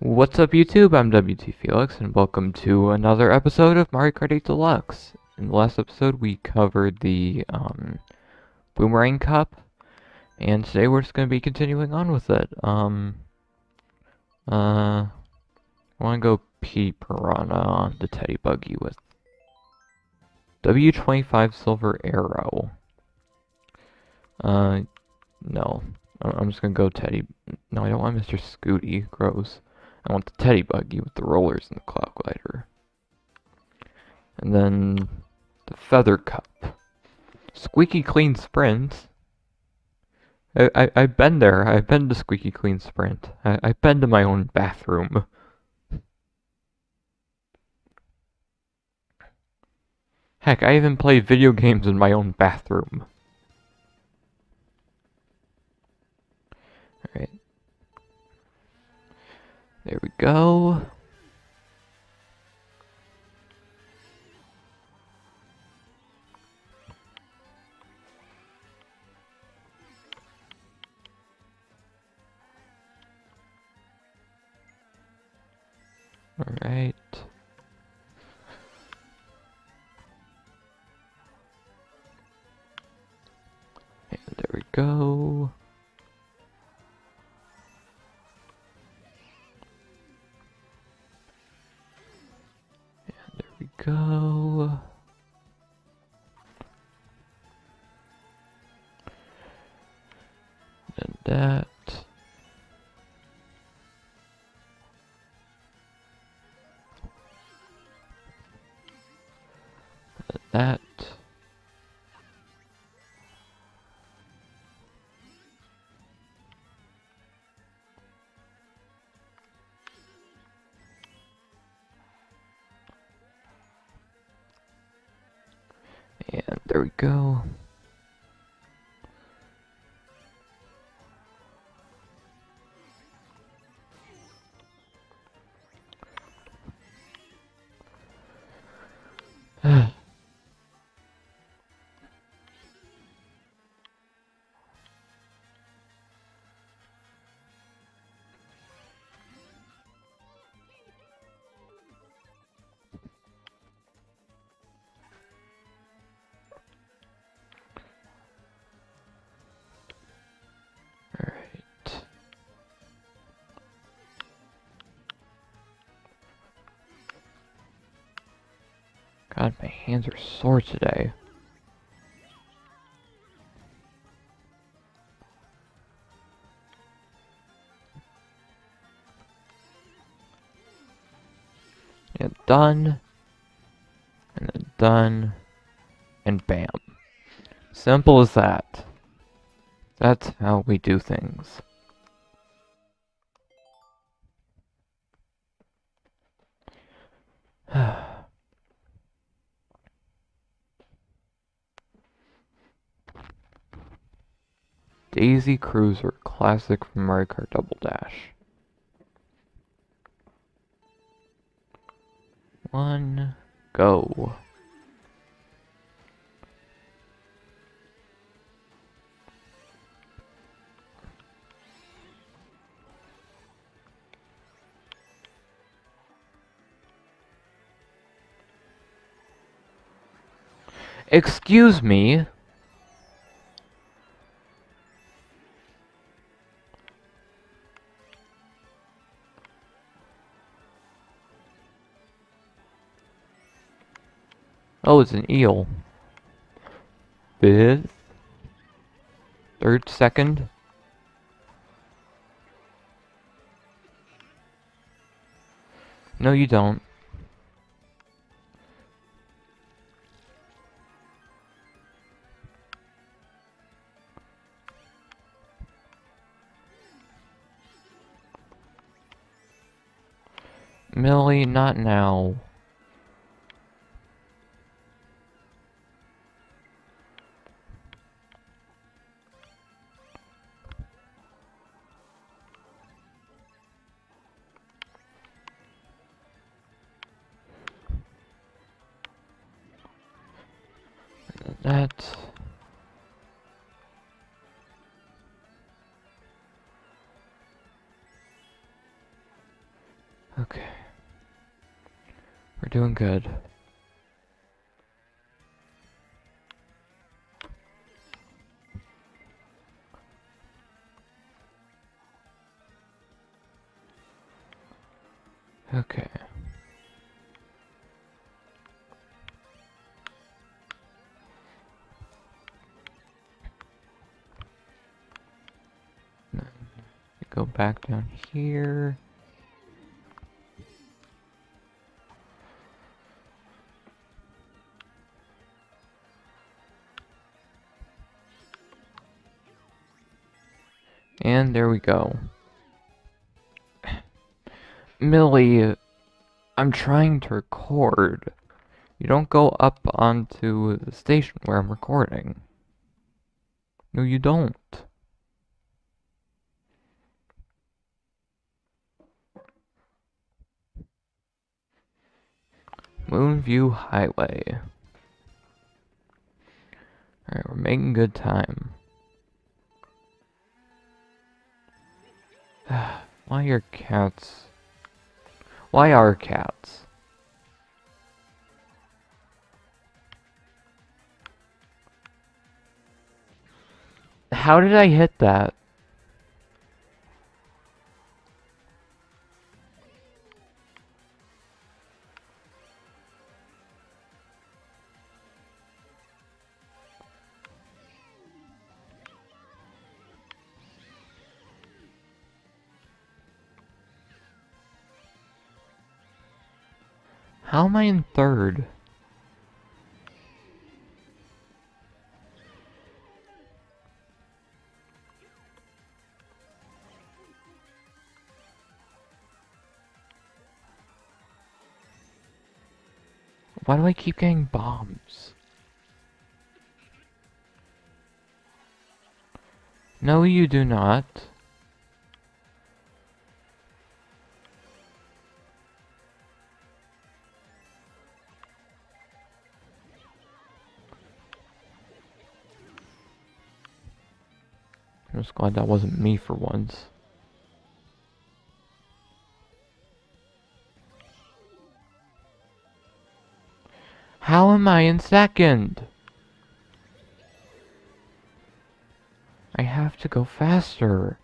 What's up YouTube? I'm WT Felix and welcome to another episode of Mario Kart 8 Deluxe. In the last episode we covered the Boomerang Cup, and today we're just going to be continuing on with it. I want to go Pete Piranha on the Teddy Buggy with W25 Silver Arrow. No. I'm just going to go Teddy. No, I don't want Mr. Scooty. Gross. I want the Teddy Buggy with the rollers and the Cloud Glider. And then the Feather Cup. Squeaky Clean Sprint. I've been there. I've been to Squeaky Clean Sprint. I've been to my own bathroom. Heck, I even play video games in my own bathroom. Alright. There we go. Alright. And there we go. And there we go. And that. That. And there we go. Alright. God, my hands are sore today. Yeah, done. And then done. And bam. Simple as that. That's how we do things. Daisy Cruiser Classic from Mario Kart Double Dash. 1, go. Excuse me. Oh, it's an eel. Fifth. Third, second. No, you don't. Millie, not now. That. Okay. We're doing good. Okay. Then we go back down here. And there we go. Millie, I'm trying to record. You don't go up onto the station where I'm recording. No, you don't. Moonview Highway. Alright, we're making good time. Why are cats? Why are cats? How did I hit that? How am I in third? Why do I keep getting bombs? No, you do not. I'm just glad that wasn't me for once. How am I in second? I have to go faster.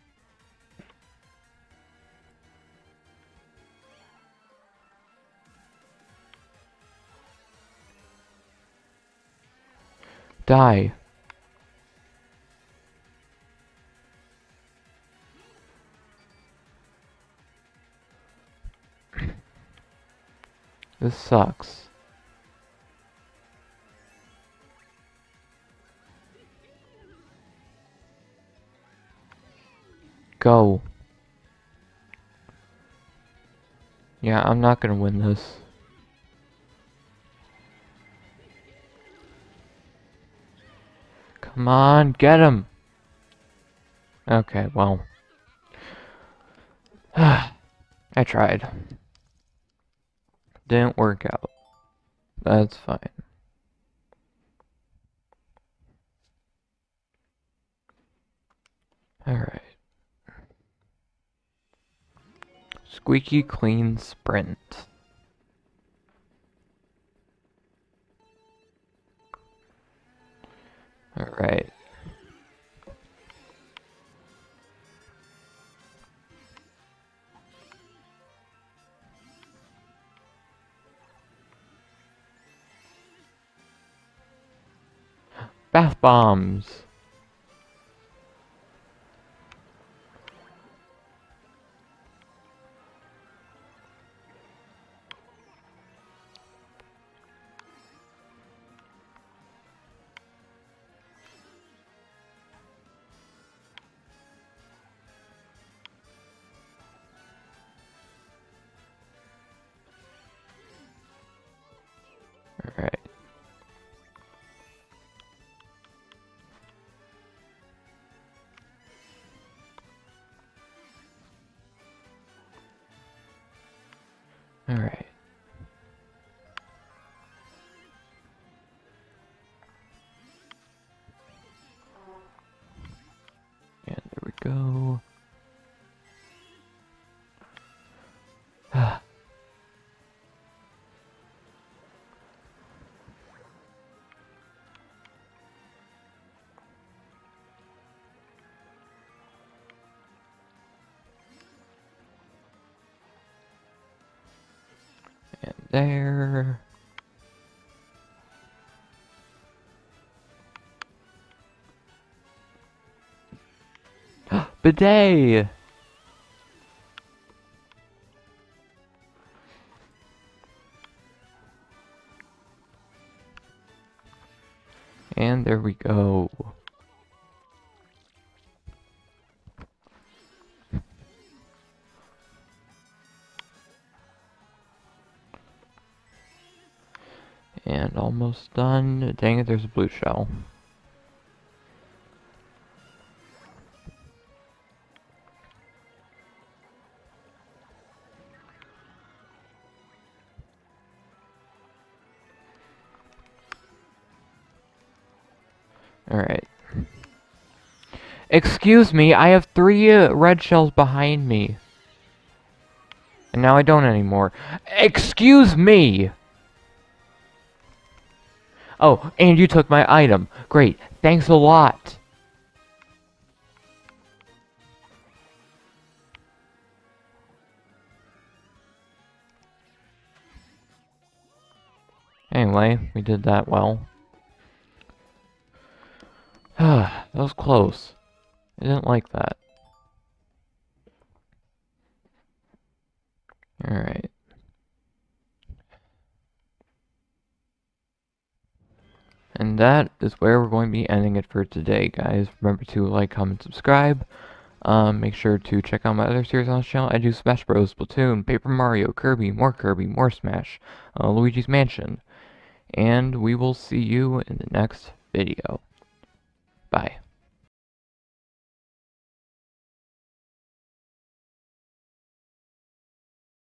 Die. This sucks. Go. Yeah, I'm not gonna win this. Come on, get him! Okay, well. I tried. Didn't work out. That's fine. Alright. Squeaky clean sprint. Alright. Bath bombs. Alright. there. Bidet! And there we go. And almost done. Dang it, there's a blue shell. Alright. Excuse me, I have 3 red shells behind me. And now I don't anymore. Excuse me! Oh, and you took my item. Great, thanks a lot. Anyway, we did that well. That was close. I didn't like that. Alright. And that is where we're going to be ending it for today, guys. Remember to like, comment, subscribe. Make sure to check out my other series on this channel. I do Smash Bros, Splatoon, Paper Mario, Kirby, more Smash, Luigi's Mansion. And we will see you in the next video. Bye.